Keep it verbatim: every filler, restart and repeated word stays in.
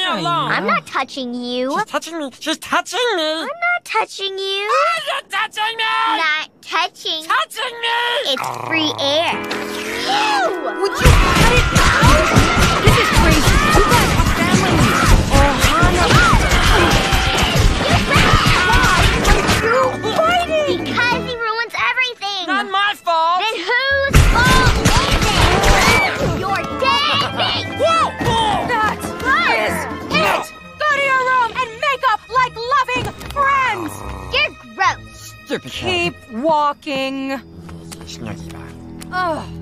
alone! I'm not touching you. She's touching me! She's touching me! I'm not touching you. Ah, you're touching me! Not touching. Touching me! It's free air. Ew! Would you cut it out? This is crazy. You guys have families. Oh, Hannah. Why are you fighting? Because he ruins everything. Not my fault! Then whose fault is it? You're dead! Whoa! That is it! Go to your room and make up like loving friends! You're gross. Stupid Keep walking. Snuggie bye. Ugh.